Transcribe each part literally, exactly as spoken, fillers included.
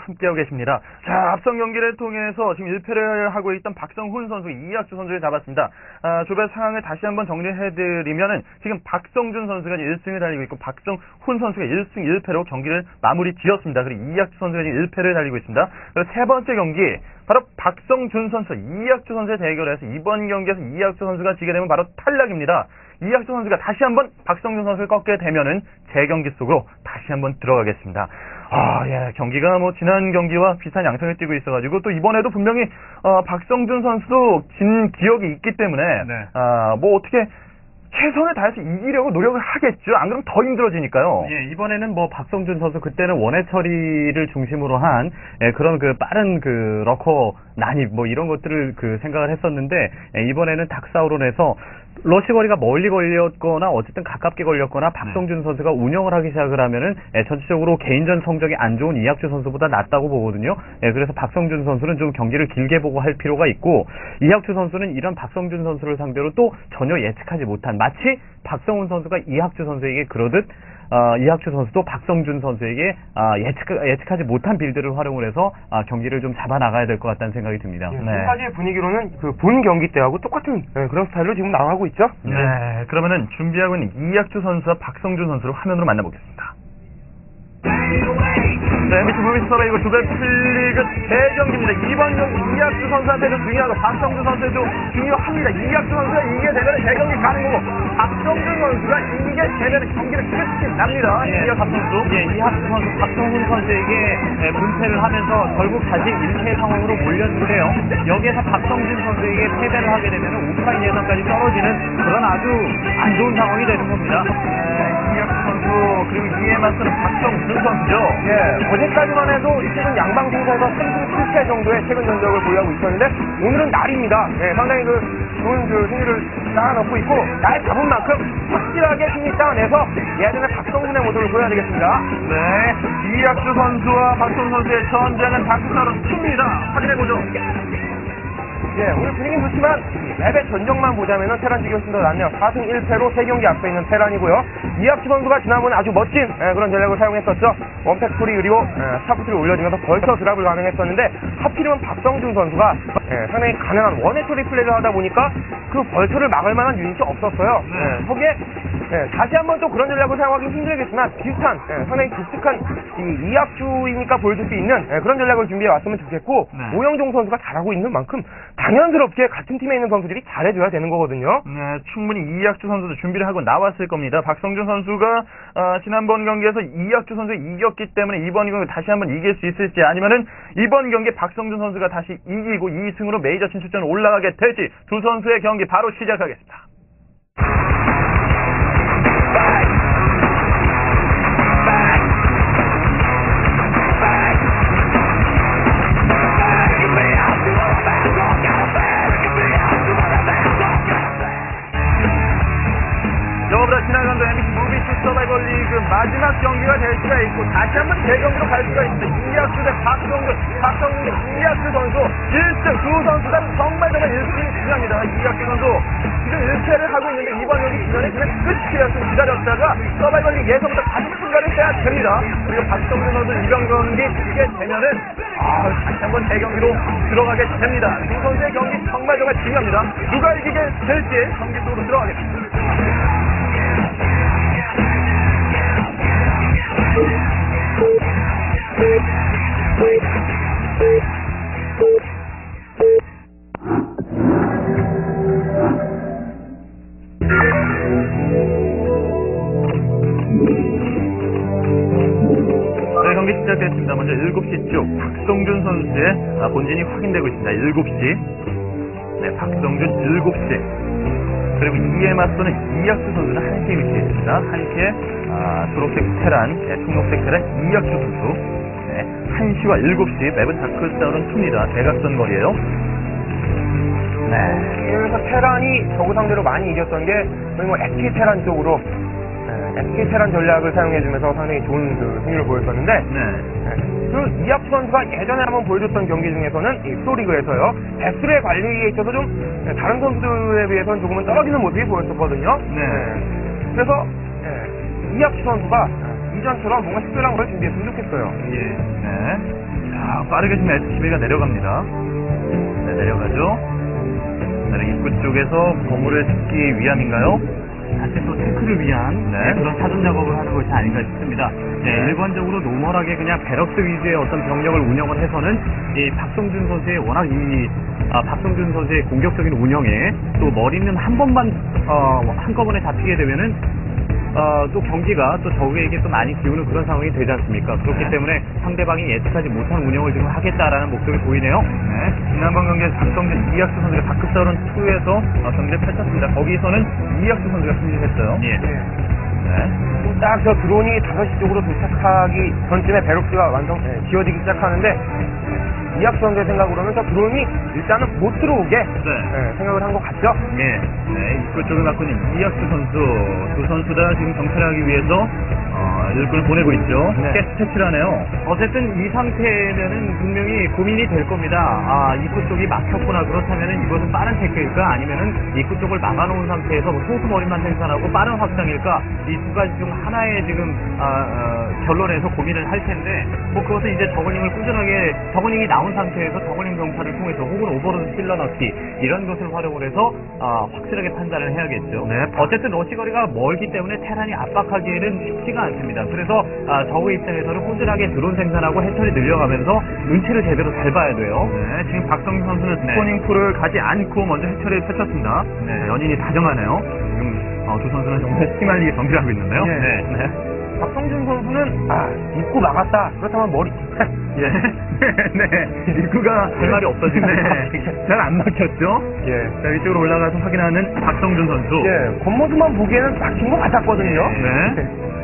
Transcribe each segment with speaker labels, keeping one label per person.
Speaker 1: 함께하고 계십니다. 자, 앞선 경기를 통해서 지금 일 패를 하고 있던 박성훈 선수, 이학주 선수를 잡았습니다. 아, 조별 상황을 다시 한번 정리해드리면은 지금 박성준 선수가 일 승을 달리고 있고 박성훈 선수가 일 승 일 패로 경기를 마무리 지었습니다. 그리고 이학주 선수가 지금 일 패를 달리고 있습니다. 그리고 세 번째 경기 바로 박성준 선수, 이학주 선수의 대결에서 이번 경기에서 이학주 선수가 지게 되면 바로 탈락입니다. 이학주 선수가 다시 한번 박성준 선수를 꺾게 되면은 재경기 속으로 다시 한번 들어가겠습니다. 아, 예, 경기가 뭐 지난 경기와 비슷한 양상을 띠고 있어가지고 또 이번에도 분명히 어, 박성준 선수도 진 기억이 있기 때문에
Speaker 2: 네.
Speaker 1: 아, 뭐 어떻게 최선을 다해서 이기려고 노력을 하겠죠. 안 그러면 더 힘들어지니까요.
Speaker 2: 예, 이번에는 뭐 박성준 선수 그때는 원회 처리를 중심으로 한 예, 그런 그 빠른 그 러커 난입 뭐 이런 것들을 그 생각을 했었는데 예, 이번에는 닥사우론에서 러시 거리가 멀리 걸렸거나 어쨌든 가깝게 걸렸거나 박성준 선수가 운영을 하기 시작을 하면은 예, 전체적으로 개인전 성적이 안 좋은 이학주 선수보다 낫다고 보거든요. 예, 그래서 박성준 선수는 좀 경기를 길게 보고 할 필요가 있고 이학주 선수는 이런 박성준 선수를 상대로 또 전혀 예측하지 못한 마치 박성훈 선수가 이학주 선수에게 그러듯 어, 이학주 선수도 박성준 선수에게 어, 예측, 예측하지 못한 빌드를 활용을 해서 어, 경기를 좀 잡아나가야 될 것 같다는 생각이 듭니다.
Speaker 3: 예,
Speaker 2: 네.
Speaker 3: 지금까지의 분위기로는 그 본 경기 때하고 똑같은 예, 그런 스타일로 지금 나가고 있죠.
Speaker 1: 네, 그러면은 준비하고 있는 이학주 선수와 박성준 선수를 화면으로 만나보겠습니다. 네, 엠비씨 무비스 서베이고 조별 플리그 대경기입니다. 이번 경기 이학주 선수한테도 중요하고 박성준 선수에도 중요합니다. 이학주 선수가 이기게 되면 대경기 가는 거고 박성준 선수가 이기게 되면 경기를 끝이 납니다.
Speaker 2: 예,
Speaker 1: 이학주 선수.
Speaker 2: 예, 이학주 선수 박성훈 선수에게 예, 문패를 하면서 결국 다시 일 패 상황으로 몰렸는데요. 여기에서 박성준 선수에게 패배를 하게 되면 오프라인 예선까지 떨어지는 그런 아주 안 좋은 상황이 되는 겁니다.
Speaker 1: 네, 이학주 선수 그리고 이에 맞서는 박성준 선수죠.
Speaker 3: 예, 어제까지만 해도 이쪽은 양방 승사에서 삼 승 칠 패 정도의 최근 전적을 보유하고 있었는데 오늘은 날입니다. 예, 상당히 그 좋은 그 승리를 쌓아놓고 있고 날 잡은 만큼 확실하게 승리 쌓아내서 예전에 박성준의 모습을 보여야 되겠습니다.
Speaker 1: 네, 이학주 선수와 박성준 선수의 전쟁은 다크사로 칩니다. 확인해보죠.
Speaker 3: 예, 오늘 분위기는 좋지만 맵의 전적만 보자면은 테란 지금 더 낫네요. 사 승 일 패로 세 경기 앞서 있는 테란이고요. 이학주 선수가 지난번에 아주 멋진 예, 그런 전략을 사용했었죠. 원팩토리 그리고 예, 스타프트를 올려주면서 벌써 드랍을 가능했었는데 하필이면 박성준 선수가 예, 상당히 가능한 원해토리 플레이를 하다 보니까 그 벌처를 막을 만한 유닛이 없었어요. 예, 거기에 예, 다시 한번 또 그런 전략을 사용하기 힘들겠지만 비슷한 예, 상당히 독특한 이 이학주이니까 보여줄 수 있는 예, 그런 전략을 준비해 왔으면 좋겠고
Speaker 1: 네.
Speaker 3: 오영종 선수가 잘하고 있는 만큼 당연스럽게 같은 팀에 있는 선수들이 잘해줘야 되는 거거든요.
Speaker 1: 네, 충분히 이학주 선수도 준비를 하고 나왔을 겁니다. 박성준 선수가 어, 지난번 경기에서 이학주 선수가 이겼기 때문에 이번 경기 다시 한번 이길 수 있을지 아니면은 이번 경기 박성준 선수가 다시 이기고 이 승으로 메이저 진출전 올라가게 될지 두 선수의 경기 바로 시작하겠습니다. 저보다 지나간 엠비씨 무비스 서바이벌 리그 마지막 경기가 될 수가 있고 다시 한번 대경기로 갈 수가 있습니다. 이학주 대 박성준, 박성준 대 이학주 선수 일 승 두 선수 다 정말 정말 일 승이 중요합니다. 이학주 선수 지금 일 패를 하고 있는데 이번 경기 기간에 그냥 끝이었으면 기다렸다가 서바이벌 리그 예선부터 다시 승가를 해야 됩니다. 그리고 박성준 선수 이번 경기 이게 되면은 아, 다시 한번 대경기로 들어가게 됩니다. 두 선수의 경기 정말 정말 중요합니다. 누가 이기게 될지 경기 속으로 들어가겠습니다. 네, 경기 시작됐습니다. 먼저 일곱 시 쪽 박성준 선수의 본진이 확인되고 있습니다. 일곱 시. 네, 박성준 일곱 시. 그리고 이에 맞서는 이학주 선수는 한 시에 위치해 있습니다. 한 시에 아, 초록색 테란, 네, 청록색 테란 이학주 선수. 네, 한 시와 일곱 시 맵은 다크사우론 이입니다. 대각선 거리에요.
Speaker 3: 네. 그래서 테란이 저구 상대로 많이 이겼던 게 거의 뭐 에스케이 테란 쪽으로 네, 에스케이 테란 전략을 사용해주면서 상당히 좋은 그 승리를 보였었는데
Speaker 1: 네.
Speaker 3: 네. 그 이학주 선수가 예전에 한번 보여줬던 경기 중에서는 이 프로리그에서요 배수의 관리에 있어서 좀 다른 선수들에 비해서는 조금은 떨어지는 모습이 보였었거든요.
Speaker 1: 네.
Speaker 3: 네. 그래서 네, 이학주 선수가 이전처럼 뭔가 특별한 걸 준비했으면 좋겠어요.
Speaker 1: 예. 네. 자, 빠르게 지금 에스씨비가 내려갑니다. 네, 내려가죠. 네, 입구 쪽에서 건물을 짓기 위함인가요?
Speaker 2: 사실 또 태클을 위한
Speaker 1: 네.
Speaker 2: 네, 그런 사전 작업을 하는 것이 아닌가 싶습니다. 네,
Speaker 1: 네.
Speaker 2: 일반적으로 노멀하게 그냥 베럭스 위주의 어떤 병력을 운영을 해서는 이 박성준 선수의 워낙 이 아, 박성준 선수의 공격적인 운영에 또 머리는 한 번만 어, 한꺼번에 잡히게 되면은 어, 또 경기가 또 적에게 또 많이 기우는 그런 상황이 되지 않습니까? 그렇기
Speaker 1: 네.
Speaker 2: 때문에 상대방이 예측하지 못한 운영을 지금 하겠다라는 목적이 보이네요.
Speaker 1: 네, 지난번 경기에서 박성준 이학수 선수가 다급사론 이에서 어, 경기를 펼쳤습니다. 거기서는 이학수 선수가 승리했어요.
Speaker 2: 예.
Speaker 1: 네.
Speaker 3: 딱 저 드론이 다섯 시 쪽으로 도착하기 전쯤에 베럭스가 완성, 예, 지어지기 시작하는데, 이학수 선수의 생각으로는 저 드론이 일단은 못 들어오게 예, 생각을 한 것 같죠?
Speaker 2: 예.
Speaker 1: 네, 입구 쪽을 맡고 있는 이학수 선수. 두 선수 다 지금 정찰하기 위해서 어, 일꾼을 보내고 있죠.
Speaker 3: 네.
Speaker 1: 가스 퇴치하네요.
Speaker 2: 어쨌든 이 상태면은 분명히 고민이 될 겁니다. 아, 입구 쪽이 막혔구나. 그렇다면은 이것은 빠른 태클일까? 아니면은 입구 쪽을 막아놓은 상태에서 뭐 소수 머리만 생산하고 빠른 확장일까? 이 두 가지 중 하나의 지금, 아, 어, 결론에서 고민을 할 텐데, 뭐 그것은 이제 저글링을 꾸준하게, 저글링이 나온 상태에서 저글링 병사를 통해서 혹은 오버로드 찔러 넣기, 이런 것을 활용을 해서, 아, 확실하게 판단을 해야겠죠.
Speaker 1: 네.
Speaker 2: 어쨌든 러시거리가 멀기 때문에 테란이 압박하기에는 쉽지가 않습니다. 그래서 아, 적의 입장에서는 꾸준하게 드론 생산하고 해처리 늘려가면서 눈치를 제대로 잘 봐야 돼요.
Speaker 1: 네, 지금 박성준 선수는
Speaker 2: 네.
Speaker 1: 스포닝풀을 가지 않고 먼저 해처리를 펼쳤습니다.
Speaker 2: 네.
Speaker 1: 연인이 다정하네요. 지금 어, 두 선수는 정말 피말리게 경기를 하고 있는데요.
Speaker 3: 예.
Speaker 2: 네.
Speaker 1: 네.
Speaker 3: 박성준 선수는, 아, 입구 막았다. 그렇다면 머리,
Speaker 1: 예. 네. 입구가
Speaker 2: 할 말이 없어지네.
Speaker 1: 네. 잘 안 막혔죠?
Speaker 3: 예.
Speaker 1: 자, 이쪽으로 올라가서 확인하는 박성준 선수.
Speaker 3: 예, 겉모습만 보기에는 막힌 것 같았거든요.
Speaker 1: 네.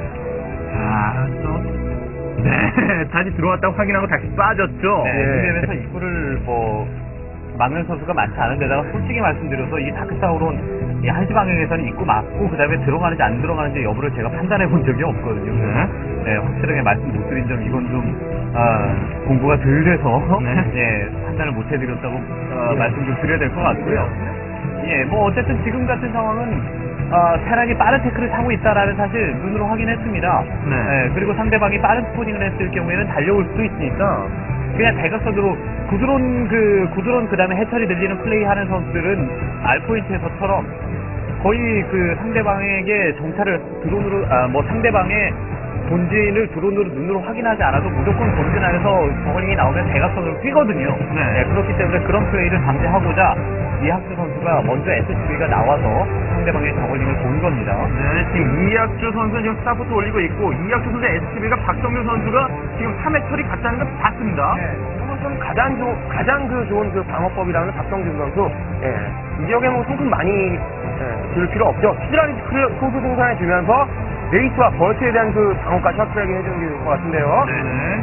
Speaker 1: 자, 또. 네. 다시 들어왔다고 확인하고 다시 빠졌죠?
Speaker 2: 네,
Speaker 3: 예.
Speaker 2: 지금에서 입구를 뭐 막는 선수가 많지 않은데다가 솔직히 말씀드려서 이 다크사우론 이 한시 방향에서는 입구 막고 그 다음에 들어가는지 안 들어가는지 여부를 제가 판단해 본 적이 없거든요. 그래서 네, 확실하게 말씀 못 드린 점 이건 좀 아, 공부가 덜 돼서
Speaker 1: 네.
Speaker 2: 예, 판단을 못 해드렸다고 어,
Speaker 3: 예.
Speaker 2: 말씀 좀 드려야 될 것 같고요. 예, 뭐 어쨌든 지금 같은 상황은 어, 테란이 빠른 태클을 타고 있다라는 사실 눈으로 확인했습니다.
Speaker 1: 네.
Speaker 2: 예, 그리고 상대방이 빠른 스포닝을 했을 경우에는 달려올 수도 있으니까 그냥 대각선으로 구드론 그 구드론 그 다음에 해처리 늘리는 플레이하는 선수들은 알포인트에서처럼 거의 그 상대방에게 정찰을 드론으로 아 뭐 상대방의 본진을 드론으로 눈으로 확인하지 않아도 무조건 본진 안에서 저글링이 나오면 대각선으로 뛰거든요.
Speaker 1: 네.
Speaker 2: 그렇기 때문에 그런 플레이를 방지하고자 이학수 선수가 먼저 에스씨비가 나와서 상대방의 저글링을 본 겁니다.
Speaker 1: 네, 지금 이학주 선수는 지금 스타포트 올리고 있고, 이학주 선수의 에스씨비가 박성준 선수가 지금 삼 회 처리 같다는 걸 봤습니다.
Speaker 3: 예, 이것은 가장 조, 가장 그 좋은 그 방어법이라는 박성준 선수. 예, 이 지역에 뭐 손금 많이 예, 들 필요 없죠. 피드라리 소수 생산해 주면서 레이스와 벌트에 대한 그 방어까지 확실하게 해주는 게 될 것 같은데요.
Speaker 1: 네네.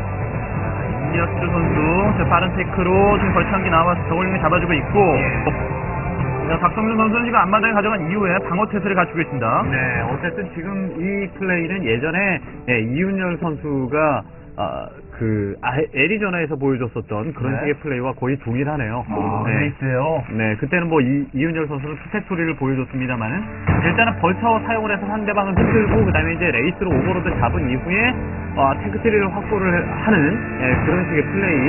Speaker 1: 이학주 선수, 저 빠른 테크로 지금 벌창기 나와서 저글링을 잡아주고 있고, 자, 박성준 선수는 지금 앞마당에 가져간 이후에 방어 태세를 갖추고 있습니다.
Speaker 2: 네, 어쨌든 지금 이 플레이는 예전에 예, 이윤열 선수가 아, 그 아, 애리조나에서 보여줬었던 그런
Speaker 1: 네.
Speaker 2: 식의 플레이와 거의 동일하네요.
Speaker 1: 아,
Speaker 2: 네.
Speaker 1: 레이스요.
Speaker 2: 네, 그때는 뭐 이, 이윤열 선수는 투팩토리를 보여줬습니다만은 일단은 벌처 사용을 해서 상대방을 흔들고 그다음에 이제 레이스로 오버로드 잡은 이후에 어, 탱크트리를 확보를 하는 예, 그런 식의 플레이.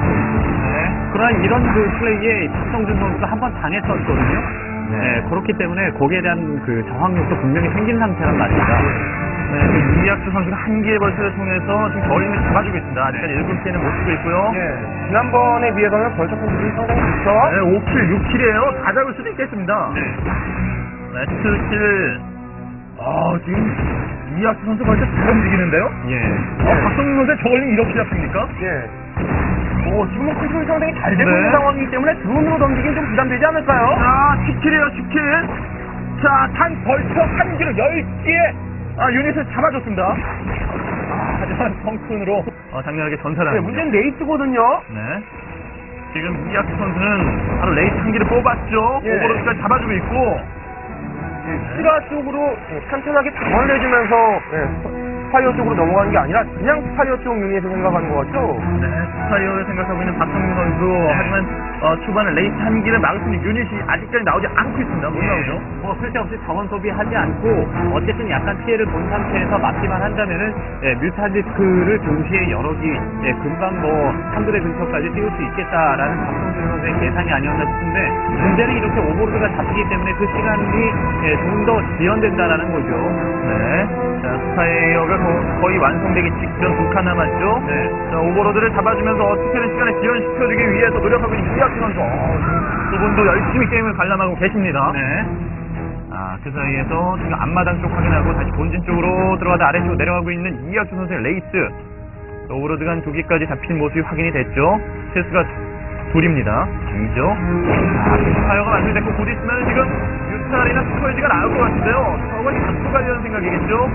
Speaker 2: 네. 그러나 이런 그 플레이에 박성준 선수가 한 번 당했었거든요.
Speaker 1: 네.
Speaker 2: 네, 그렇기 때문에 거기에 대한 그 저항력도 분명히 생긴 상태란 말입니다.
Speaker 1: 네, 지금 이학주 선수가 한 개의 벌처를 통해서 지금 저글링을 잡아주고 있습니다. 아직까지 일곱 개는 못 쓰고 있고요.
Speaker 3: 예, 지난번에 비해서는 벌처 컨트롤이 상당히 좋죠.
Speaker 1: 네, 오 킬, 육 킬이에요. 다 잡을 수도 있겠습니다.
Speaker 2: 네.
Speaker 1: 네, 칠 킬. 아, 지금 이학주 선수 벌써 잘 움직이는데요?
Speaker 2: 예.
Speaker 1: 아, 박성준 선수의 저글링 이렇게 잡힙니까?
Speaker 3: 예. 오, 지금은 컨트롤이 상당히 잘 되고
Speaker 1: 네.
Speaker 3: 있는 상황이기 때문에 드론으로 던지긴 좀 부담되지 않을까요?
Speaker 1: 자, 십 킬이에요, 십 킬. 자, 단 벌써 한 기로 열 개의 아, 유닛을 잡아줬습니다. 아, 하지만 성큰으로 어, 장렬하게 전사를
Speaker 3: 네,
Speaker 1: 합니다.
Speaker 3: 문제는 레이스거든요.
Speaker 1: 네. 지금 이학수 선수는 바로 레이스 한 기를 뽑았죠.
Speaker 3: 예.
Speaker 1: 오버로드까지 잡아주고 있고.
Speaker 3: 시라 쪽으로 예, 탄탄하게 방어를 해주면서 예, 서- 스파이어 쪽으로 넘어가는 게 아니라 그냥 스파이어 쪽 유닛을 생각하는 것 같죠?
Speaker 1: 네, 스파이어를 생각하고 있는 박성민 선수. 하지만 어, 초반에 레이스 한 기를 막을 수 있는 유닛이 아직까지 나오지 않고 있습니다. 못 나오죠.
Speaker 2: 뭐 쓸데없이 자원 소비하지 않고 어쨌든 약간 피해를 본 상태에서 막기만 한다면은 예, 뮤탈리스크를 동시에 여러 기 예, 금방 뭐 한두 대 근처까지 띄울 수 있겠다라는 박성준 선수의 계산이 아니었나 싶은데 문제는 이렇게 오버로드가 잡히기 때문에 그 시간이 예, 좀 더 지연된다라는 거죠.
Speaker 1: 네. 자, 스파이어가 거, 거의 완성되기 직전 두 칸 남았죠.
Speaker 2: 네.
Speaker 1: 자, 오버로드를 잡아주면서 어떻게든 시간을 지연시켜주기 위해서 노력하고 있는 이학수 선수. 어, 두 분도 열심히 게임을 관람하고 계십니다.
Speaker 2: 네.
Speaker 1: 아, 그 사이에서 지금 앞마당 쪽 확인하고 다시 본진 쪽으로 들어가다 아래쪽으로 내려가고 있는 이학수 선수의 레이스. 오버로드가 한 두 개까지 잡힌 모습이 확인이 됐죠. 체스가 둘입니다. 이죠. 아, 스파이어가 완성됐고 곧 있으면 지금 뮤탈이나 스컬지가 나올 것 같은데요. 저걸 잡고 가려는 생각이겠죠.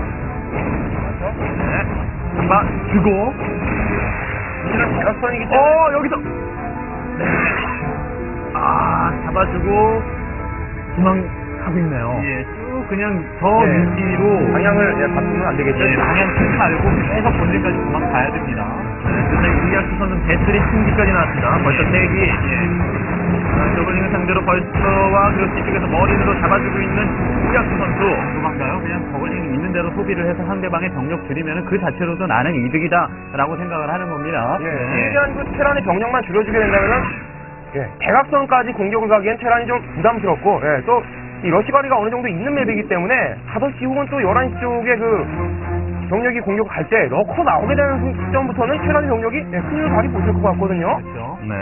Speaker 1: 네. 잡아 주고.
Speaker 3: 이런 대각선이기 때문에.
Speaker 1: 어, 여기서. 네. 아, 잡아주고 도망가고 있네요.
Speaker 2: 예, 쭉 그냥 저
Speaker 3: 예.
Speaker 2: 위치로
Speaker 3: 방향을 예, 바꾸면 안 되겠죠?
Speaker 2: 예, 방향 쭉 알고 계속 본질까지 도망가야 됩니다.
Speaker 1: 네, 그래서 이학수 선수는 배틀이 승기까지 나왔습니다. 벌써 세 기.
Speaker 2: 예.
Speaker 1: 아, 저글링을 상대로 벌써와 그리고 뒤쪽에서 머리로 잡아주고 있는 이학수 선수.
Speaker 2: 도망가요? 그냥 저글링 있는 대로 소비를 해서 상대방의 병력 줄이면 그 자체로도 나는 이득이다라고 생각을 하는 겁니다.
Speaker 3: 예, 최대한 그 테란의 병력만 줄여주게 된다면은, 예, 대각선까지 공격을 가기엔 테란이 좀 부담스럽고, 예, 또, 이 러시거리가 어느 정도 있는 맵이기 때문에, 다섯 시 혹은 또 열한 시 쪽에 그, 병력이 공격할 때, 러커 나오게 되는 시점부터는 테란의 병력이, 예, 큰일을 발휘 보실 것 같거든요.
Speaker 2: 그렇죠.
Speaker 1: 네.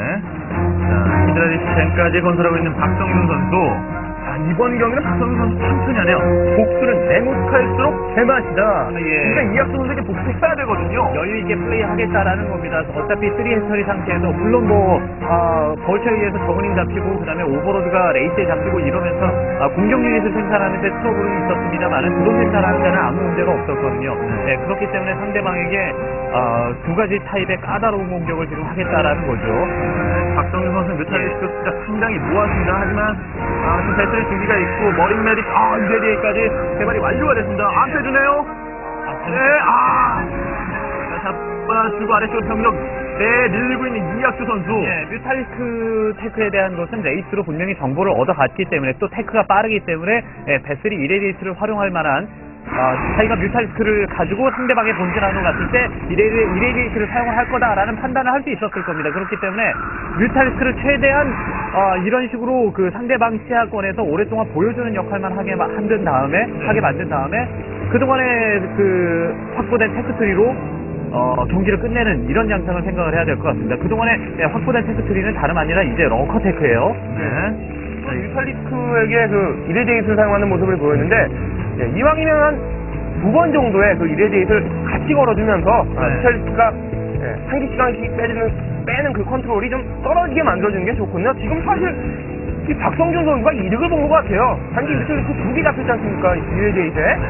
Speaker 1: 자, 히드라리스젠까지 건설하고 있는 박성윤 선수. 자, 이번 경기는 박성윤 선수 천천히 하네요. 복수는 냉혹할수록 제맛이다.
Speaker 2: 예.
Speaker 1: 그러니까 이학수 선수에게 복수 써야 되거든요.
Speaker 2: 여유 있게 플레이하겠다라는 겁니다. 어차피 쓰리 해처리 상태에서 물론 뭐 아, 벌처에 의해서 저글링 잡히고 그다음에 오버로드가 레이스에 잡히고 이러면서 아, 공격 유닛을 생산하는데 트러블은 있었습니다만은 드론 생산하는 데는 아무 문제가 없었거든요. 네, 그렇기 때문에 상대방에게 아, 두 가지 타입의 까다로운 공격을 지금 하겠다라는 거죠.
Speaker 1: 네, 박성윤 선수 뮤탈리스크 진짜 상당히 모았습니다. 하지만 아, 지금 배틀의 준비가 있고 머린 메딕 아, 이레디에까지 개발이 완료가 됐습니다. 안 빼주네요. 네, 아. 자, 잡아주고 아래쪽 병력 내밀고 있는 이학수 선수.
Speaker 2: 예, 뮤탈리스크 테크에 대한 것은 레이스로 분명히 정보를 얻어갔기 때문에 또 테크가 빠르기 때문에 예, 베슬이 이레디에이트를 활용할 만한 아, 자기가 뮤탈리스크를 가지고 상대방의 본진 안으로 갔을 때 이레디, 이레디에이트를 사용을 할 거다라는 판단을 할 수 있었을 겁니다. 그렇기 때문에 뮤탈리스크를 최대한 아, 이런 식으로 그 상대방 시야권에서 오랫동안 보여주는 역할만 하게 만든 다음에
Speaker 1: 네.
Speaker 2: 하게 만든 다음에 그동안의 그 확보된 테크트리로 어, 경기를 끝내는 이런 양상을 생각을 해야 될 것 같습니다. 그동안에 예, 확보된 테크트리는 다름 아니라 이제 러커 테크예요.
Speaker 1: 네.
Speaker 3: 자, 뮤탈리스크에게 그 이레디에이트를 사용하는 모습을 보였는데, 예, 이왕이면 한 두 번 정도의 그 이레디에이트를 같이 걸어주면서, 아,
Speaker 1: 네.
Speaker 3: 뮤탈리스크가 예, 한 기시간씩 빼주는, 빼는 그 컨트롤이 좀 떨어지게 만들어주는 게 좋거든요. 지금 사실, 이 박성준 선수가 이득을 본 것 같아요. 단기
Speaker 1: 네.
Speaker 3: 뮤탈리스크 두 개 잡혔지 않습니까? 이레디에이트에.
Speaker 1: 네.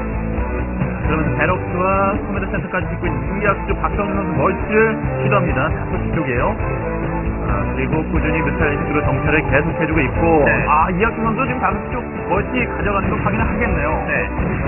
Speaker 1: 그러면서 베럭스와 커맨드 센터까지 짓고 있는 이학수 박성윤 선수 멀티를 시도합니다. 다섯 시 쪽이에요. 아, 그리고 꾸준히 뮤탈리스크로 정찰을 계속해주고 있고
Speaker 2: 네.
Speaker 1: 아, 이학수 선수 지금 다섯 시 쪽 멀티 가져가는 거 확인을 하겠네요.
Speaker 2: 네.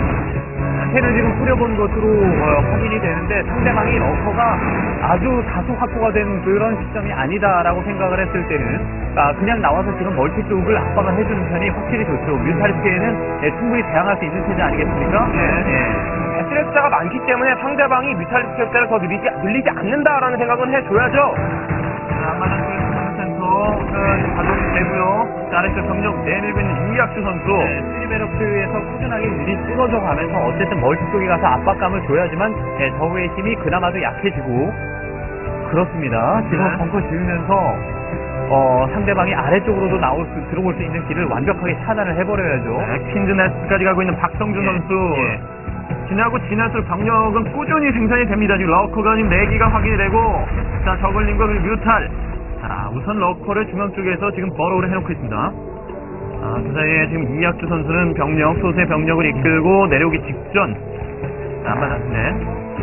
Speaker 2: 상태는 지금 뿌려본 것으로 어, 확인이 되는데 상대방이 러커가 아주 다소 확보가 된 그런 시점이 아니다라고 생각을 했을 때는 아, 그냥 나와서 지금 멀티 쪽을 압박을 해주는 편이 확실히 좋죠. 뮤탈리스크에는 예, 충분히 대항할 수 있는 체제 아니겠습니까?
Speaker 3: 예. 에스레스자가 많기 때문에 상대방이 뮤탈리스크 숫자를 더 늘리지, 늘리지 않는다라는 생각은 해줘야죠.
Speaker 1: 자, 앞마당 쪽에 커맨드 센터가 가동이 되고요. 자, 아래쪽 병력 내밀고 있는 이학수 선수.
Speaker 2: 네, 스리베럭트에서 꾸준하게 유닛 끊어져 가면서 어쨌든 멀티 쪽에 가서 압박감을 줘야지만 예, 저우의 힘이 그나마도 약해지고 그렇습니다. 지금
Speaker 1: 네.
Speaker 2: 벙커 지으면서 어, 상대방이 아래쪽으로도 나올 수, 들어올 수 있는 길을 완벽하게 차단을 해버려야죠.
Speaker 1: 네, 퀸즈네스까지 가고 있는 박성준
Speaker 2: 예,
Speaker 1: 선수.
Speaker 2: 예.
Speaker 1: 지나고 지날수록 병력은 꾸준히 생산이 됩니다. 지금 러커가 지금 네 기가 확인이 되고, 자, 저글링과 그리고 뮤탈. 자, 우선 러커를 중앙 쪽에서 지금 버러우를 해놓고 있습니다. 아, 그 사이에 지금 이학주 선수는 병력, 소수의 병력을 이끌고 내려오기 직전. 자, 앞마당, 네.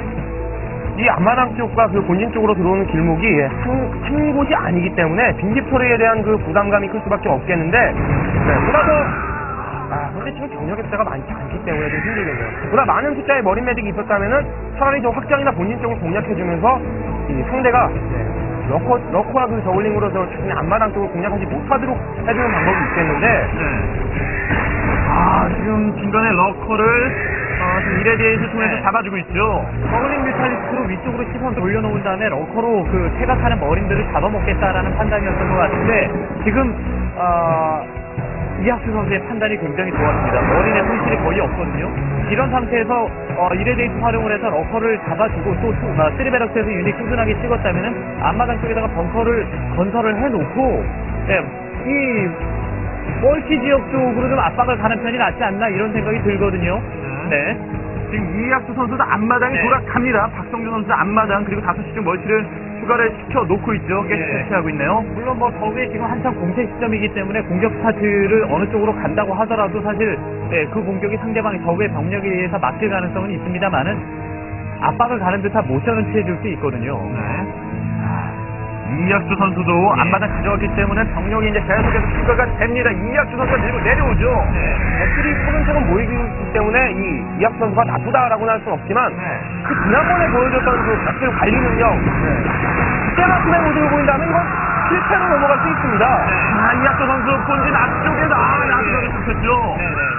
Speaker 3: 이 앞마당 쪽과 그 본진 쪽으로 들어오는 길목이 예, 한, 한 곳이 아니기 때문에 빈집 처리에 대한 그 부담감이 클 수밖에 없겠는데, 네, 보다 더 아, 근데 지금 병력의 숫자가 많지 않기 때문에 좀 힘들겠네요. 보다 많은 숫자의 머린 메딕이 있었다면은 차라리 저 확장이나 본진 쪽을 공략해주면서 이 상대가 네, 러커, 러커와 그 저글링으로 저 그냥 앞마당 쪽을 공략하지 못하도록 해주는 방법이 있겠는데
Speaker 1: 네. 아, 지금 중간에 러커를 어, 지금 이레디에이트 통해서
Speaker 2: 네.
Speaker 1: 잡아주고 있죠.
Speaker 2: 저글링 뮤탈리스트로 위쪽으로 시선 돌려놓은 다음에 러커로 그 퇴각하는 머린들을 잡아먹겠다라는 판단이었던 것 같은데 지금 어, 이학수 선수의 판단이 굉장히 좋았습니다. 머린의 손실이 거의 없거든요. 이런 상태에서 어, 이레데이트 활용을 해서 러커를 잡아주고 또 어, 쓰리베럭스에서 유닛 꾸준하게 찍었다면은 앞마당 쪽에다가 벙커를 건설을 해놓고 네, 이 멀티 지역 쪽으로 좀 압박을 가는 편이 낫지 않나 이런 생각이 들거든요. 네.
Speaker 1: 지금 이학수 선수도 앞마당에
Speaker 2: 네.
Speaker 1: 돌아갑니다. 박성준 선수 앞마당 그리고 다섯 시쯤 멀티를 추가를 시켜 놓고 있죠. 깨끗
Speaker 2: 네.
Speaker 1: 패치하고 있네요.
Speaker 2: 물론 뭐 더위에 지금 한참 공세 시점이기 때문에 공격 스타트를 어느 쪽으로 간다고 하더라도 사실 네, 그 공격이 상대방의 적의 병력에 의해서 막힐 가능성은 있습니다만은 압박을 가는 듯한 모션은 취해줄 수 있거든요.
Speaker 1: 네. 이학수 선수도
Speaker 2: 예.
Speaker 1: 앞마당 가져왔기 때문에 병력이 이제 계속해서 추가가 됩니다. 이학수 선수가 밀고 내려오죠.
Speaker 2: 네.
Speaker 3: 배틀이 차근차근 모이기 때문에 이 이학 선수가 나쁘다라고는 할 수는 없지만
Speaker 1: 네.
Speaker 3: 그 지난번에 보여줬던 그 배틀 관리 능력 그때만큼의 모습을 보인다면 이건 실패로 넘어갈 수 있습니다.
Speaker 1: 아, 이학수 선수 본진 앞쪽에서 아, 나중에 잡혔죠.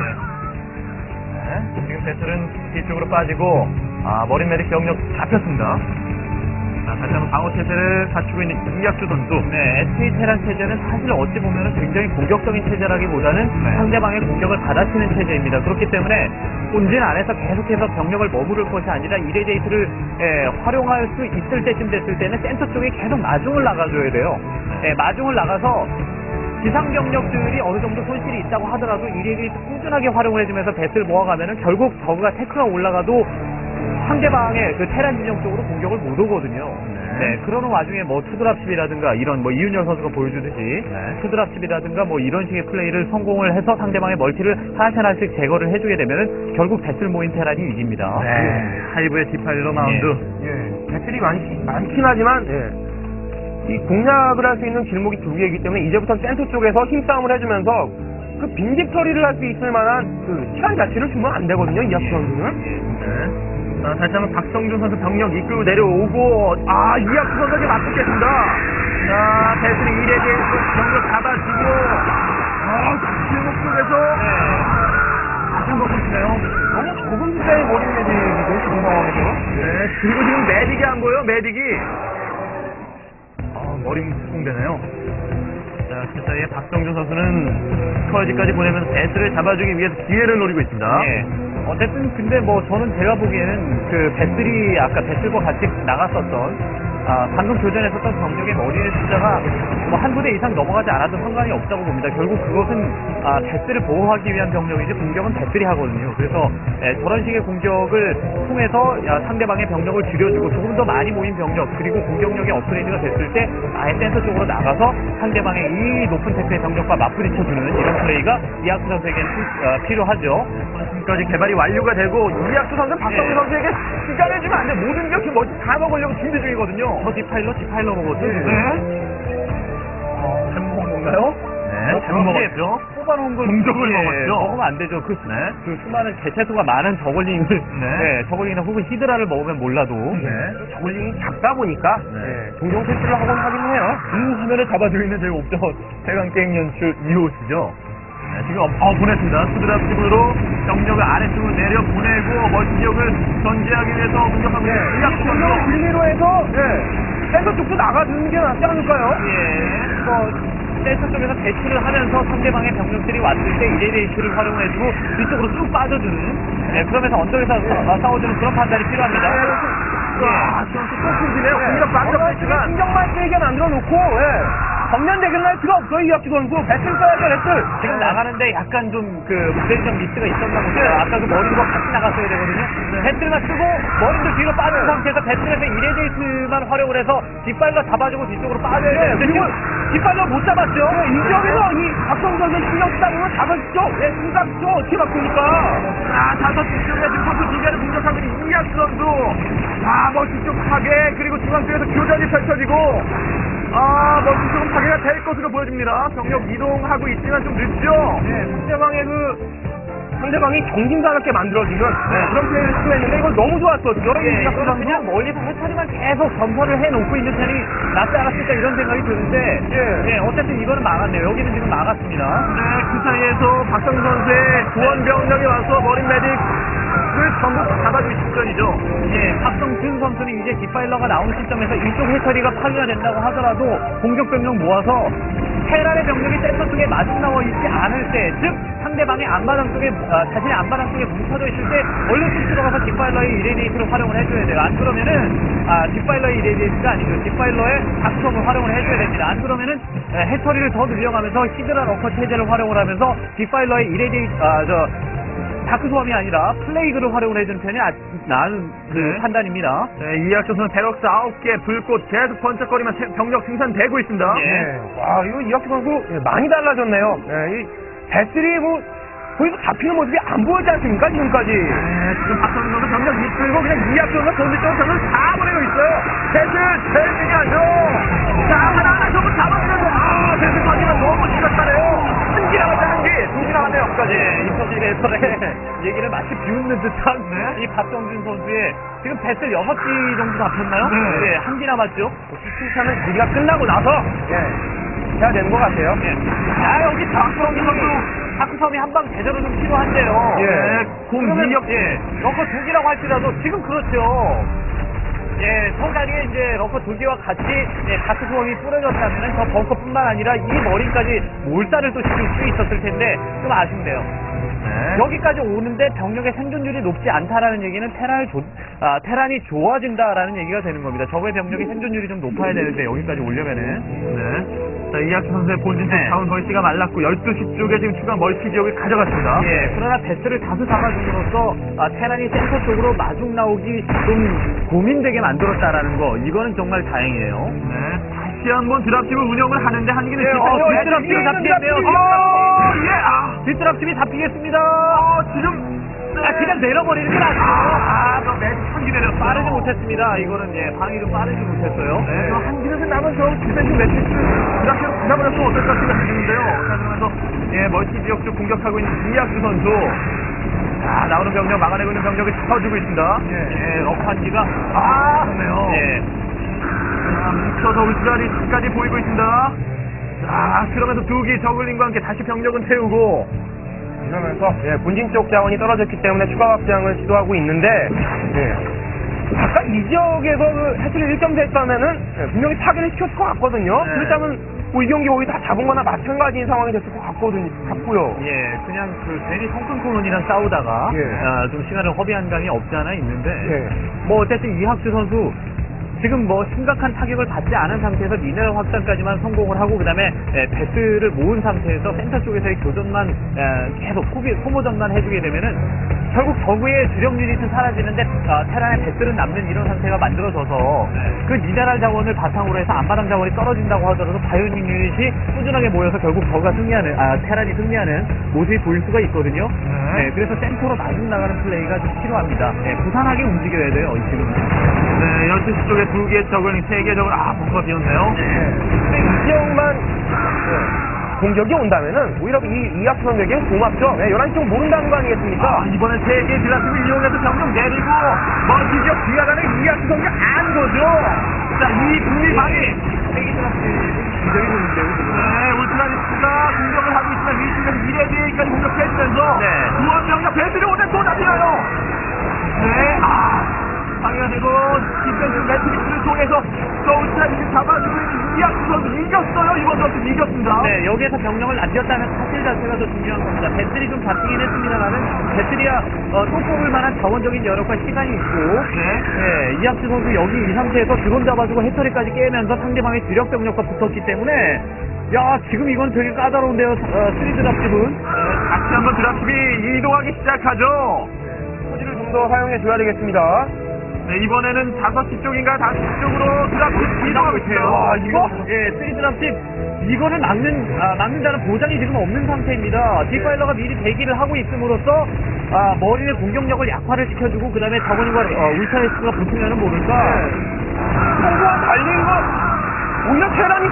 Speaker 1: 네. 지금 배틀은 뒤쪽으로 빠지고 아, 머린 메딕 병력 잡혔습니다. 자, 다시 한번 방어 체제를 갖추고 있는 이학수 선수.
Speaker 2: 네, 에스케이 테란 체제는 사실 어찌 보면 굉장히 공격적인 체제라기보다는
Speaker 1: 네.
Speaker 2: 상대방의 공격을 받아치는 체제입니다. 그렇기 때문에 본진 안에서 계속해서 병력을 머무를 것이 아니라 이레데이트를 예, 활용할 수 있을 때쯤 됐을 때는 센터 쪽에 계속 마중을 나가줘야 돼요. 예, 마중을 나가서 지상 병력들이 어느 정도 손실이 있다고 하더라도 이레데이트 꾸준하게 활용을 해주면서 배틀 모아가면은 결국 저그가 테크가 올라가도 상대방의 그 테란 진영 쪽으로 공격을 못 오거든요.
Speaker 1: 네.
Speaker 2: 네, 그러는 와중에 뭐 투드랍십이라든가 이런 뭐 이윤열 선수가 보여주듯이
Speaker 1: 네.
Speaker 2: 투드랍십이라든가 뭐 이런 식의 플레이를 성공을 해서 상대방의 멀티를 하나씩 하나씩 제거를 해주게 되면은 결국 배틀 모인 테란이 이깁니다.
Speaker 1: 네. 하이브의 디파일러 마운드.
Speaker 3: 예, 배틀이 많, 많긴 하지만 예, 이 공략을 할 수 있는 길목이 두 개이기 때문에 이제부터 센터 쪽에서 힘싸움을 해주면서 그 빈집 처리를 할 수 있을 만한 그 시간 자체를 주면 안 되거든요. 이학수 선수는.
Speaker 1: 네. 자, 다시 한번 박성준 선수 병력 이끌고 내려오고, 아, 이학수 선수에게 맞붙겠습니다. 자, 배틀이 일에 대해서 병력 잡아주고, 아, 길목 쪽에서, 다시 한번 보시네요.
Speaker 3: 너무 적은 숫자의 머리 메딕이죠, 지금 상황에서.
Speaker 1: 네, 그리고 지금 메딕이 안 보여요, 메딕이. 아, 머리 수공되네요. 자, 그 사이에 박성준 선수는 스커지까지 보내면서 배틀을 잡아주기 위해서 기회를 노리고 있습니다.
Speaker 2: 예. 어쨌든 근데 뭐 저는 제가 보기에는 그 배틀이 아까 배틀과 같이 나갔었던 아, 방금 교전했었던 병력의 머리의 숫자가 뭐 한 부대 이상 넘어가지 않아도 상관이 없다고 봅니다. 결국 그것은 아, 배틀을 보호하기 위한 병력이지 공격은 배틀이 하거든요. 그래서 예, 저런 식의 공격을 통해서 야, 상대방의 병력을 줄여주고 조금 더 많이 모인 병력 그리고 공격력이 업그레이드가 됐을 때 아예 센터 쪽으로 나가서 상대방의 이 높은 테크의 병력과 맞부딪혀주는 이런 플레이가 이학수 선수에게는 어, 필요하죠.
Speaker 1: 지금까지 개발이 완료가 되고 이학수 선수는 박성준
Speaker 2: 예.
Speaker 1: 선수에게 시간을 주면 안 돼. 모든 게 지금 뭐지 다 먹으려고 준비 중이거든요.
Speaker 2: 저 디파일러 디파일러 로봇은
Speaker 1: 네. 어, 잘못 먹은 건가요? 네, 잘못 먹었죠.
Speaker 2: 뽑아놓은 걸
Speaker 1: 종족을
Speaker 2: 예,
Speaker 1: 먹었죠.
Speaker 2: 먹으면 안 되죠. 그,
Speaker 1: 네.
Speaker 2: 그 수많은 개체수가 많은 저글링을 네. 저글링이나 혹은 히드라를 먹으면 몰라도
Speaker 1: 네.
Speaker 3: 저글링이 작다 보니까
Speaker 1: 네.
Speaker 3: 예, 종종 실수를 하곤 하긴 해요.
Speaker 1: 이 화면을 잡아주고 있는 저희 옵저 대강 게임 연출 이호씨죠. 네, 지금 어, 보냈습니다. 수드랍집으로 병력을 아래쪽으로 내려 보내고 멀티 지역을 전제하기 위해서 공격하고 있는
Speaker 3: 이
Speaker 1: 이학수
Speaker 3: 공격
Speaker 1: 선수.
Speaker 3: 빌미로 해서 예, 센터 쪽도 나가주는 게 낫지 않을까요?
Speaker 2: 예, 뭐 센터 쪽에서 대치를 하면서 상대방의 병력들이 왔을 때 이레데이트를 활용해주고 뒤쪽으로 쭉 빠져주는 네, 그러면서 언덕에서 싸- 싸워주는 그런 판단이 필요합니다.
Speaker 1: 와, 지금 또 끊기네요. 공격 방금 했지만.
Speaker 3: 신경만 세게 만들어 놓고 예. 정면 대결 날 필요 없어요. 이학주 선수 배틀 써야죠. 배틀.
Speaker 2: 지금 나가는데 약간 좀 그 무대리점 미스가 있었나 보네요. 아까 그 머리가 같이 나갔어야 되거든요. 배틀만 쓰고 머리도 뒤로 빠진 상태에서 배틀에서 이레데이트만 활용을 해서 뒷발로 잡아주고 뒤쪽으로 빠져야 되는데
Speaker 3: 그리고
Speaker 2: 지금 뒷발로 못 잡았죠.
Speaker 3: 이 지역에서 이 박성준 선수 신경 쓰다 보면 잡았죠. 예, 순간죠. 어떻게 바꾸니까.
Speaker 1: 아, 다섯 쪽에 지금 선수 기계를 공격하고 있는 이학수 선수. 아, 멀티 쪽 파괴, 그리고 중앙 쪽에서 교전이 펼쳐지고. 아, 멀티 조금 파괴가 될 것으로 보여집니다. 병력 이동하고 있지만 좀 늦죠?
Speaker 3: 네, 상대방의 그 상대방이 정신사납게 만들어주는 네, 그런 플레이를 시도했는데 이걸 너무 좋았거든요.
Speaker 2: 예,
Speaker 3: 이학주
Speaker 2: 이거는
Speaker 3: 선수.
Speaker 2: 그냥 멀리서 해처리만 계속 점퍼를 해놓고 있는 편이 낫지 않았을까 이런 생각이 드는데,
Speaker 3: 예.
Speaker 2: 예, 어쨌든 이거는 막았네요. 여기는 지금 막았습니다.
Speaker 1: 네, 그 사이에서 박성준 선수의 구원 병력이 와서 머린 메딕을 전부 잡아주기 직전이죠.
Speaker 2: 예, 박성준 선수는 이제 뒷파일러가 나오는 시점에서 이쪽 해처리가 파괴가 된다고 하더라도 공격 병력 모아서 테란의 병력이 센터 쪽에 마중 나와 있지 않을 때, 즉 상대방의 안마당 쪽에 아, 자신의 안마당 쪽에 뭉쳐져 있을 때 얼른 쑥 들어가서 뒷파일러의 이레디에이트를 활용을 해줘야 돼요. 안 그러면은 아, 뒷파일러의 이레디에이트가 아니고 뒷파일러의 다크섬을 활용을 해줘야 됩니다. 안 그러면은 에, 해처리를 더 늘려가면서 히드라 러커 체제를 활용을 하면서 뒷파일러의 이레디에이트 아저 다크소함이 아니라 플레이그를 활용을 해주는 편이 아주 나은 그
Speaker 1: 네.
Speaker 2: 판단입니다.
Speaker 1: 네, 이학주 선수 베럭스 아홉 개 불꽃 계속 번쩍거리면 세- 병력 생산되고 있습니다.
Speaker 2: 예.
Speaker 3: 네. 와, 이거 이학주 선수 예, 많이 달라졌네요. 네, 이 배슬이 뭐 거기서 잡히는 모습이 안 보였지 않습니까, 지금까지?
Speaker 1: 네, 지금 박성준 선수 병력 이끌고 그냥 이학주 선수가 전진적으로 병력을 다 보내고 있어요. 대신 제일 중요하죠. 자, 하나하나 전부 잡아주면서 아, 대신 관계가 너무 심각하네요. 한 기 남았다, 한 기. 두 기 남았네요, 여기까지.
Speaker 2: 예, 인터뷰에서의 얘기를 마치 비웃는 듯한
Speaker 1: 네.
Speaker 2: 이 박정준 선수의 지금 배슬 여섯 기 정도 잡혔나요?
Speaker 1: 네.
Speaker 2: 예, 한 기 남았죠.
Speaker 3: 칭찬은 우리가 끝나고 나서 예, 해야 되는 것 같아요.
Speaker 2: 예. 아, 여기 박정준 선수 다크섬이 한 방 제대로 좀 필요한데요.
Speaker 3: 예.
Speaker 1: 공
Speaker 2: 그러면,
Speaker 1: 이력
Speaker 2: 예, 러커 두 개라고 할지라도 지금 그렇죠. 예, 저 자리에 이제 러커 두 개와 같이 예, 다크 소음이 뿌려졌다면 저 벙커뿐만 아니라 이 머리까지 몰살을 또 시킬 수 있었을 텐데 좀 아쉽네요.
Speaker 1: 네.
Speaker 2: 여기까지 오는데 병력의 생존율이 높지 않다라는 얘기는 테란이, 조, 아, 테란이 좋아진다라는 얘기가 되는 겁니다. 적의 병력의 생존율이 좀 높아야 되는데 여기까지 오려면은.
Speaker 1: 네. 자, 이학주 선수의 본진 쪽
Speaker 2: 네.
Speaker 1: 자원 멀티가 말랐고 열두 시 쪽에 지금 추가 멀티 지역을 가져갔습니다.
Speaker 2: 예, 그러나 배스를 다수 잡아줌으로써 아, 테란이 센터 쪽으로 마중 나오기 좀 고민되게 만들었다라는 거, 이거는 정말 다행이에요.
Speaker 1: 네. 다시 한번 드랍십을 운영을 하는데 한기는
Speaker 2: 예,
Speaker 1: 뒷-
Speaker 2: 어,
Speaker 1: 어,
Speaker 2: 뒷드랍십이
Speaker 1: 뒷-
Speaker 2: 잡히겠네요.
Speaker 1: 어, 예, 아,
Speaker 2: 뒷드랍십이 잡히겠습니다.
Speaker 1: 어, 지금
Speaker 2: 아, 그냥 내려버리는 건 아니에요.
Speaker 1: 아, 너 매직 한기 내렸어.
Speaker 2: 빠르지 못했습니다. 이거는 예, 방이 좀 빠르지 못했어요.
Speaker 1: 네, 저 한기는 나면 저 디펜스 매트리스 드랍십으로 부담을했으면 어떨까 생각이 드는데요. 자, 그러면서 예, 멀티 지역 쪽 공격하고 있는 이학주 선수. 자, 나오는 병력 막아내고 있는 병력을 짚어주고 있습니다.
Speaker 2: 예, 럭 한기가
Speaker 1: 아, 그러네요.
Speaker 2: 예,
Speaker 1: 자, 뭉쳐서 울트라리스까지 보이고 있습니다. 자, 그러면서 두기 저글링과 함께 다시 병력은 태우고.
Speaker 3: 이러면서 예, 본진 쪽 자원이 떨어졌기 때문에 추가 확장을 시도하고 있는데 예. 아까 이 지역에서 그 해처리 일 점 됐다면은 예, 분명히 파괴를 시켰을 것 같거든요.
Speaker 1: 네.
Speaker 3: 그렇다면 뭐 이 경기 거의 다 잡은 거나 마찬가지인 상황이 됐을 것 같거든요. 같고요.
Speaker 2: 예, 그냥 그 괜히 성큰 콜론이랑 싸우다가
Speaker 3: 예.
Speaker 2: 아, 좀 시간을 허비한 감이 없지 않아 있는데
Speaker 3: 예.
Speaker 2: 뭐 어쨌든 이학주 선수 지금 뭐 심각한 타격을 받지 않은 상태에서 미네랄 확장까지만 성공을 하고 그다음에 에, 배스를 모은 상태에서 센터 쪽에서의 교전만 에, 계속 소비, 소모전만 해주게 되면은 결국 적의 주력 유닛은 사라지는데 아, 테란의 배스는 남는 이런 상태가 만들어져서 그 미네랄 자원을 바탕으로 해서 안마당 자원이 떨어진다고 하더라도 바이오닉 유닛이 꾸준하게 모여서 결국 저가 승리하는 아 테란이 승리하는 모습이 보일 수가 있거든요.
Speaker 1: 네.
Speaker 2: 네, 그래서 센터로 마중 나가는 플레이가 좀 필요합니다. 네, 부산하게 움직여야 돼요, 지금은.
Speaker 1: 네, 열두 시 쪽에 두 개의 저글링, 세 개의 저글, 아, 벙커가 비었네요.
Speaker 3: 예. 근데 이 지역만 예, 공격이 온다면은 오히려 이 이학수 선수에게 고맙죠. 예, 열한 시 쪽 모른다는 거 아니겠습니까?
Speaker 1: 아, 이번엔 세 개의 드라프를 이용해서 병력 내리고, 멀티 지역 뒤가가는 이학수 선수가 안 거죠. 자, 이 분리 방이.
Speaker 2: 세기 드랍십은 굉장히 좋은데요, 지금.
Speaker 1: 네, 울트라리스가 공격을 하고 있지만 위쪽에서 이레디에이까지 공격해주면서
Speaker 2: 네.
Speaker 1: 구원 병력 배들이 오늘 또 잡히나요? 네, 아, 방해가 되고 디펜스 매트리스를 통해서 저 울트라리스 잡아주고 있는 이학수 선수 이겼어요. 이번 선수 이겼습니다.
Speaker 2: 네, 여기에서 병력을 남겼다는 사실 자체가 더 중요한 겁니다. 배틀이 좀 잡히긴 했습니다만은 배틀이야 어, 또 뽑을 만한 자원적인 여력과 시간이 있고
Speaker 1: 네.
Speaker 2: 네, 이학수 선수 여기 이 상태에서 드론 잡아주고 해처리까지 깨면서 상대방의 주력 병력과 붙었기 때문에 야, 지금 이건 되게 까다로운데요, 어, 쓰리 드랍집은.
Speaker 1: 네, 다시 한번 드랍십이 이동하기 시작하죠.
Speaker 3: 포지를 좀 더 사용해 줘야 되겠습니다.
Speaker 1: 네, 이번에는 다섯 시 쪽인가 다섯 시 쪽으로 드랍십 이동하고 있어요.
Speaker 2: 와, 이거, 예, 쓰리 드랍집, 이거를 막는, 아, 막는다는 보장이 지금 없는 상태입니다. 디파일러가 미리 대기를 하고 있음으로써, 아, 머리의 공격력을 약화를 시켜주고, 그 다음에 자본인과, 어, 울타리스가 붙으면은 모를까.
Speaker 3: 성공한 달린 건 오히려 테란이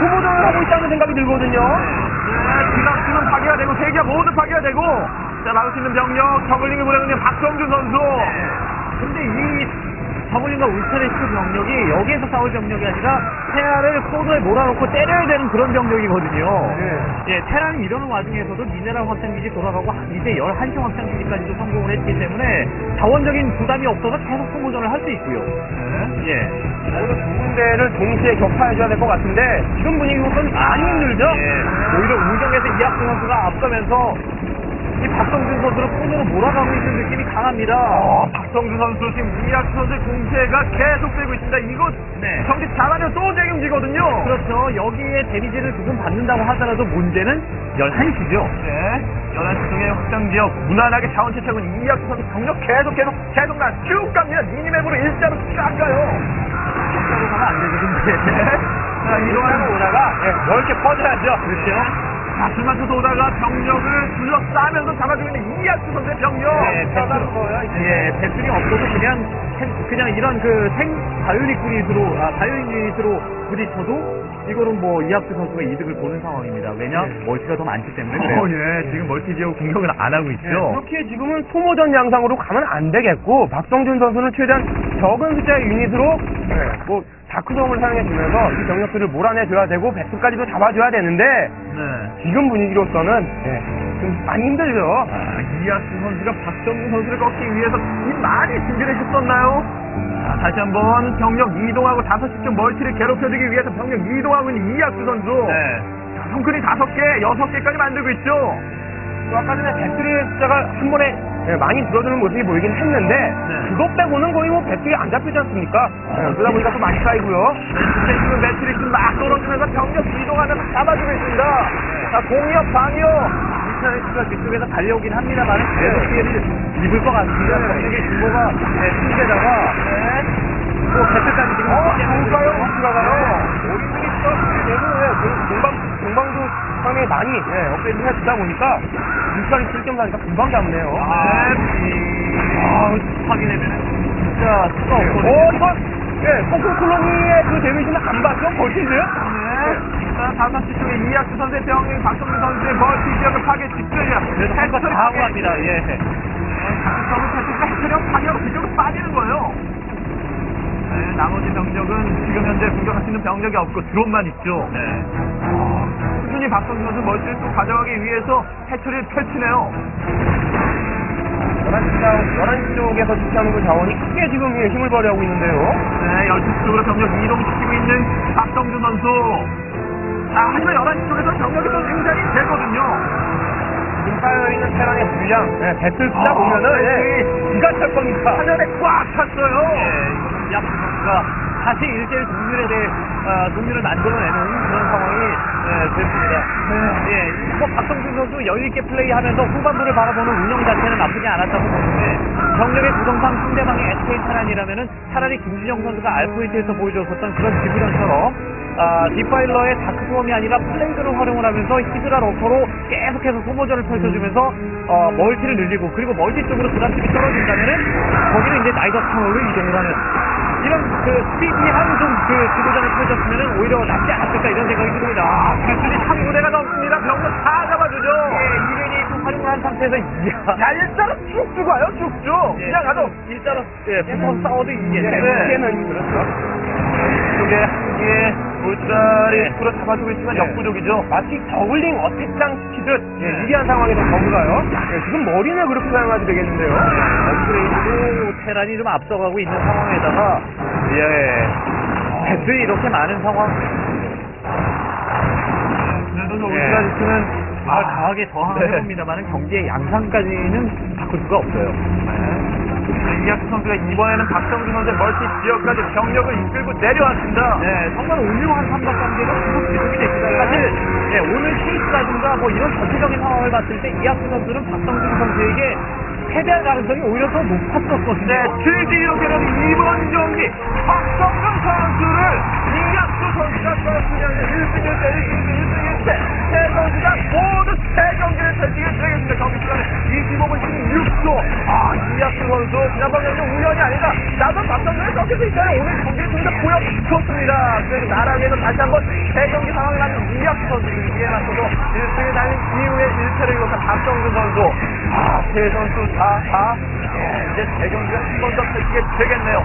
Speaker 3: 하고 있다는 생각이 들거든요.
Speaker 1: 네, 지나치면 파괴가 되고 세기가 모두 파괴가 되고 자 막을 수 있는 병력 저글링을 보내는 박성준 선수.
Speaker 2: 근데 이 저글링과 울트라리스크 병력이 여기에서 싸울 병력이 아니라 테라를 코너에 몰아놓고 때려야 되는 그런 병력이거든요.
Speaker 3: 네.
Speaker 2: 예, 테라는 이러는 와중에서도 미네랄 확장기지 돌아가고 이제 열한 시 확장기지까지도 성공을 했기 때문에 자원적인 부담이 없어서 계속 소모전을 할 수 있고요.
Speaker 1: 네.
Speaker 2: 예.
Speaker 3: 오히려 두 군데를 동시에 격파해줘야 될 것 같은데 지금 분위기로서는 많이 힘들죠?
Speaker 2: 예. 오히려 우정에서 이학수 선수가 앞서면서 이 박성준 선수를 코너로 몰아가고 있는 느낌이 강합니다.
Speaker 1: 어, 박성준 선수 지금 이학수 선수의 공세가 계속되고 있습니다. 이거
Speaker 2: 네.
Speaker 1: 경기 잘하면 또 대경기거든요.
Speaker 2: 그렇죠. 여기에 데미지를 조금 받는다고 하더라도 문제는 열한 시죠.
Speaker 1: 네. 열한 시 중에 확장 지역 무난하게 자원 채취하고 있는 이학수 선수 병력 계속 계속 계속 나쭉 갑니다. 미니맵으로 일자로 깎아요.
Speaker 2: 일자로 가면 안 되죠, 근데.
Speaker 1: 네. 자, 이동하고 오다가
Speaker 3: 네, 넓게 퍼져야죠.
Speaker 2: 그렇죠.
Speaker 1: 자, 줄맞춰서 오다가 병력을 둘러싸면서 잡아주고 있는 이학수 선수의 병력.
Speaker 2: 네, 배틀, 예, 배틀이 없어도 그냥, 생- 그냥 이런 그 생, 바이오닉 유닛으로, 아, 바이오닉 유닛으로 부딪혀도 이거는 뭐 이학수 선수가 이득을 보는 상황입니다. 왜냐?
Speaker 3: 네.
Speaker 2: 멀티가 더 많기 때문에 그래요.
Speaker 1: 어, 예. 지금 멀티 지역 공격을 안 하고 있죠.
Speaker 3: 네, 그렇게 지금은 소모전 양상으로 가면 안 되겠고 박성준 선수는 최대한 적은 숫자의 유닛으로 네, 뭐 다크섬을 사용해주면서 이 병력들을 몰아내줘야 되고 배수까지도 잡아줘야 되는데
Speaker 1: 네.
Speaker 3: 지금 분위기로서는 네, 좀 많이 힘들죠.
Speaker 1: 아, 이학수 선수가 박정우 선수를 꺾기 위해서 이 많이 준비를 했었나요? 자, 다시 한번 병력 이동하고 다섯 시쯤 멀티를 괴롭혀주기 위해서 병력 이동하고 있는 이학수 선수.
Speaker 2: 네.
Speaker 1: 자, 성큰이 다섯 개, 여섯 개까지 만들고 있죠.
Speaker 3: 또 아까 전에 배틀의 숫자가 한 번에 네, 많이 줄어드는 모습이 보이긴 했는데
Speaker 1: 네.
Speaker 3: 그것 빼고는 거의 뭐 배틀이 안 잡히지 않습니까? 네, 그러다 보니까 또 많이 쌓이고요.
Speaker 1: 네, 지금 매트릭스 막 떨어지면서 병력 이동하면서 잡아주고 있습니다. 자, 공격, 방역.
Speaker 2: 이스라엘스가 뒤쪽에서 달려오긴 합니다만 계속 피해를 입을 것 같습니다. 병력의 규모가 네, 큰데다가 뭐 배틀까지 지금
Speaker 3: 어,
Speaker 2: 쉽지
Speaker 3: 좋을까요?
Speaker 2: 않거든요.
Speaker 3: 들어가요. 오리들이 되고 공방 공방도 상당히 많이 예, 업데이트 해주다 보니까 물살이 칠 겸 하니까 금방 잡네요.
Speaker 2: 아, 아, 확인해보면 진짜 수가 없거든요.
Speaker 3: 어, 이건 예, 포크 콜로니의 그 데미지는 안 봤죠? 벌칙을?
Speaker 1: 네. 자, 다섯 시 쪽에 이학수 선수의 병력, 박성준 선수의 멀티 지역을 파괴 직전이야.
Speaker 2: 그래서 한번 다 하고 갑니다. 예.
Speaker 1: 각성을 패스가 해처리하고 파괴하고 그쪽으로 빠지는 거예요. 네, 나머지 병력은 지금 현재 공격할 수 있는 병력이 없고 드론만 있죠.
Speaker 2: 네.
Speaker 1: 꾸준히 박성준 선수 멀티를 또 가져가기 위해서 해처리를 펼치네요.
Speaker 3: 열한 시, 열한 시 쪽에서 지켜하는 그 자원이 크게 지금 예, 힘을 발휘하고 있는데요.
Speaker 1: 네, 열두 시 쪽으로 병력 이동시키고 있는 박성준 선수. 자, 하지만 열한 시 쪽에서 병력이 또 생산이 되거든요.
Speaker 3: 지금 쌓여있는 테란의 물량, 예, 배틀 숫자
Speaker 1: 아,
Speaker 3: 보면은
Speaker 1: 네.
Speaker 3: 예, 기가 찰 겁니다.
Speaker 1: 화면에 꽉 찼어요.
Speaker 2: 예, 이학수 선수가 다시 일대일 동률에 대해 어, 동률을 만들어내는 그런 상황이 예, 됐습니다.
Speaker 1: 네.
Speaker 2: 예, 뭐 박성준 선수 여유있게 플레이하면서 후반부를 바라보는 운영 자체는 나쁘지 않았다고 보는데 경력의 구성상 상대방의 에스케이 테란이라면은 차라리 김준영 선수가 알포이트에서 보여줬었던 그런 지브런처럼 아, 디파일러의 다크스웜이 아니라 플레이드를 활용을 하면서 히드라 러커로 계속해서 소모전을 펼쳐주면서 어, 멀티를 늘리고 그리고 멀티 쪽으로 드랍십이 떨어진다면은 거기는 이제 나이더 타워로 이동을 하는 이런 그 스피디한 좀 그 지도전을 펼쳤으면은 오히려 낫지 않았을까 이런 생각이 듭니다.
Speaker 1: 아, 기술이 한 부대가 넘습니다. 병력 다 잡아주죠.
Speaker 2: 예, 이른이 또 활용을 한 상태에서 이야.
Speaker 1: 야, 일자로 쭉쭉 와요, 쭉쭉. 그냥 가도.
Speaker 2: 일자로 예, 붙어서 싸워도 이게
Speaker 3: 네, 무게는 그렇죠.
Speaker 1: 이쪽에 한 개의 울트라리 프로 잡아주고 있지만
Speaker 3: 네.
Speaker 1: 역부족이죠.
Speaker 3: 마치 저글링 어택장 시키듯 예, 유리한 상황에서 버그가요. 예, 지금 머리는 그렇게 사용하도 되겠는데요.
Speaker 2: 업그레이드도 테란이 좀 앞서가고 있는 상황에다가 예 배틀이 이렇게 많은 상황
Speaker 1: 그래도 저
Speaker 2: 예.
Speaker 1: 울트라리스는
Speaker 2: 아, 강하게 저항을
Speaker 1: 네.
Speaker 2: 해봅니다만 경기의 양상까지는 바꿀 수가 없어요.
Speaker 1: 네, 이학수 선수가 이번에는 박성준 선수의 멀티 지역까지 병력을 이끌고 내려왔습니다.
Speaker 2: 네, 정말 훌륭한 삼각 관계가 계속 지속이 됐습니다. 사실 예, 오늘 케이스라든가 뭐 이런 전체적인 상황을 봤을 때 이학수 선수는 박성준 선수에게 패배할 가능성이 오히려 더 높았었거든요.
Speaker 1: 네, 실제 이렇게 되면 이번 경기 박성준 선수를 이학수 선수가 떨어뜨리는 일 승 일 대 일 승 일 승 일 대 세 선수가 모두 세 경기를 펼치게 되겠습니다. 경기 시간은 이십오 분 십육 초. 아, 이학수 선수 지난번 경기 우연이 아니라 나도 박성준을 꺾일 수 있다는 오늘 경기를 통해서 보여줬습니다. 없습니다. 그래도 나라위에서 다시 한번 대경기 상황을 하는 이학주 선수들에게 맞서서 일 승을 달린 이후에 일 패를 기록한 박성준 선수. 아, 세 선수 다, 다, 예, 이제 대경기가 한 번 더 펼치게 되겠네요.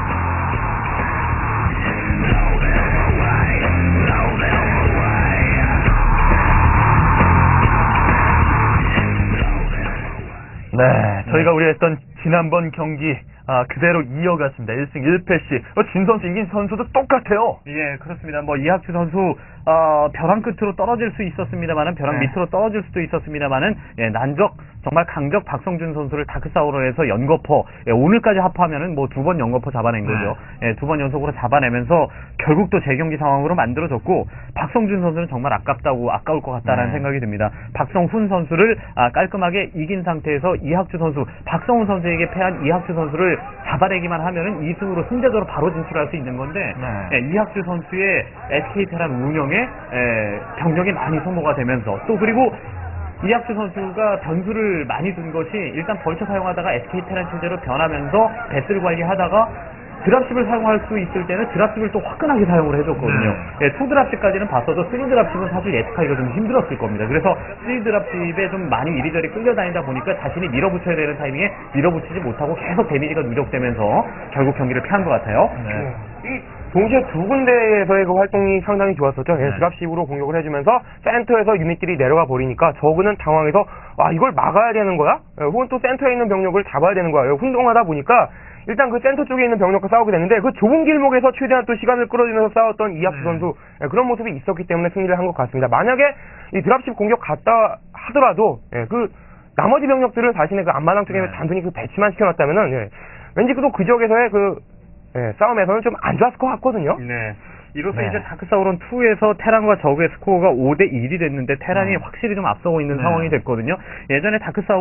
Speaker 1: 네, 저희가 우려했던 지난번 경기 아, 그대로 이어갔습니다. 일 승 일 패씩. 어, 진 선수, 이긴 선수도 똑같아요.
Speaker 2: 예, 그렇습니다. 뭐 이학주 선수 어, 벼랑 끝으로 떨어질 수 있었습니다만은 벼랑
Speaker 1: 네.
Speaker 2: 밑으로 떨어질 수도 있었습니다만은 예, 난적 정말 강적 박성준 선수를 다크사우론에서 연거퍼 예, 오늘까지 합하면은 뭐 두 번 연거퍼 잡아낸 거죠.
Speaker 1: 네.
Speaker 2: 예, 두 번 연속으로 잡아내면서 결국 또 재경기 상황으로 만들어졌고 박성준 선수는 정말 아깝다고 아까울 것 같다라는
Speaker 1: 네.
Speaker 2: 생각이 듭니다. 박성훈 선수를 아, 깔끔하게 이긴 상태에서 이학주 선수, 박성훈 선수에게 패한 이학주 선수를 잡아내기만 하면은 이 승으로 승자조로 바로 진출할 수 있는 건데
Speaker 1: 네.
Speaker 2: 예, 이학주 선수의 에스케이 테란 운영에 에, 병력이 많이 소모가 되면서 또 그리고 이학주 선수가 변수를 많이 둔 것이 일단 벌처 사용하다가 에스케이 테란 체제로 변하면서 배슬 관리하다가 드랍십을 사용할 수 있을 때는 드랍십을 또 화끈하게 사용을 해줬거든요.
Speaker 1: 네.
Speaker 2: 예, 투 드랍십까지는 봤어도 쓰리 드랍십은 사실 예측하기가 좀 힘들었을 겁니다. 그래서 쓰리 드랍십에 좀 많이 이리저리 끌려다니다 보니까 자신이 밀어붙여야 되는 타이밍에 밀어붙이지 못하고 계속 데미지가 누적되면서 결국 경기를 패한 것 같아요.
Speaker 1: 네.
Speaker 3: 이 동시에 두 군데에서의 그 활동이 상당히 좋았었죠. 예,
Speaker 1: 네.
Speaker 3: 드랍식으로 공격을 해주면서 센터에서 유닛들이 내려가 버리니까 저그는 당황해서 아 이걸 막아야 되는 거야? 예, 혹은 또 센터에 있는 병력을 잡아야 되는 거야. 예, 혼동하다 보니까 일단 그 센터 쪽에 있는 병력과 싸우게 되는데 그 좁은 길목에서 최대한 또 시간을 끌어주면서 싸웠던 이학수
Speaker 1: 네.
Speaker 3: 선수 예, 그런 모습이 있었기 때문에 승리를 한 것 같습니다. 만약에 이 드랍십 공격 갔다 하더라도 예, 그 나머지 병력들을 자신의 그 앞마당 쪽에
Speaker 1: 네.
Speaker 3: 단순히 그 배치만 시켜놨다면은 예, 왠지 또 그 지역에서의 그 예, 싸움에서는 좀 안 좋았을 것 같거든요.
Speaker 2: 네. 이로써
Speaker 1: 네.
Speaker 2: 이제 다크사우론 투에서 테란과 저그의 스코어가 오 대 일이 됐는데 테란이
Speaker 1: 음.
Speaker 2: 확실히 좀 앞서고 있는
Speaker 1: 네.
Speaker 2: 상황이 됐거든요. 예전에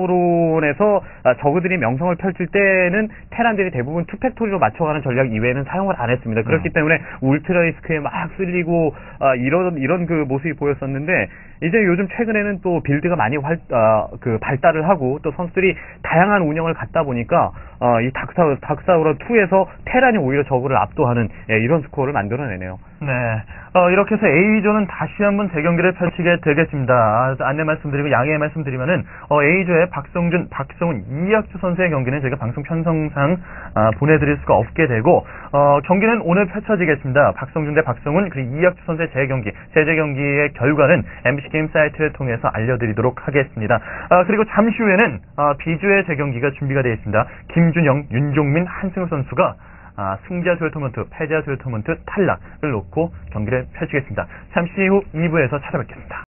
Speaker 2: 다크사우론에서 아, 저그들이 명성을 펼칠 때는 테란들이 대부분 투팩토리로 맞춰가는 전략 이외에는 사용을 안 했습니다. 그렇기
Speaker 1: 음.
Speaker 2: 때문에 울트라리스크에 막 쓸리고 아, 이런 이런 그 모습이 보였었는데 이제 요즘 최근에는 또 빌드가 많이 활, 아, 그 발달을 하고 또 선수들이 다양한 운영을 갖다 보니까 어, 이 다크사우, 다크사우론 투에서 테란이 오히려 저그를 압도하는 예, 이런 스코어를 만들어내네요.
Speaker 1: 네. 어, 이렇게 해서 A조는 다시 한번 대경기를 펼치게 되겠습니다. 아, 안내 말씀드리고 양해 말씀드리면은, 어, A조의 박성준, 박성훈, 이학주 선수의 경기는 저희가 방송 편성상, 아, 보내드릴 수가 없게 되고, 어, 경기는 오늘 펼쳐지겠습니다. 박성준 대 박성훈, 그리고 이학주 선수의 재경기, 재재경기의 결과는 엠비씨 게임 사이트를 통해서 알려드리도록 하겠습니다. 아, 그리고 잠시 후에는, 아, B조의 재경기가 준비가 되어 있습니다. 김준영, 윤종민, 한승우 선수가 아, 승자 듀얼 토너먼트, 패자 듀얼 토너먼트 탈락을 놓고 경기를 펼치겠습니다. 잠시 후 이 부에서 찾아뵙겠습니다.